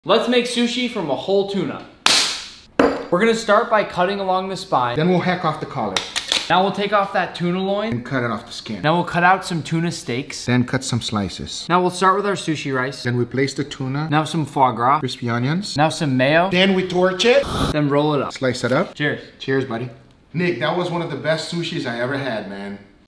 Let's make sushi from a whole tuna. We're gonna start by cutting along the spine. Then we'll hack off the collar. Now we'll take off that tuna loin. And cut it off the skin. Now we'll cut out some tuna steaks. Then cut some slices. Now we'll start with our sushi rice. Then we place the tuna. Now some foie gras. Crispy onions. Now some mayo. Then we torch it. Then roll it up. Slice it up. Cheers. Cheers, buddy. Nick, that was one of the best sushis I ever had, man.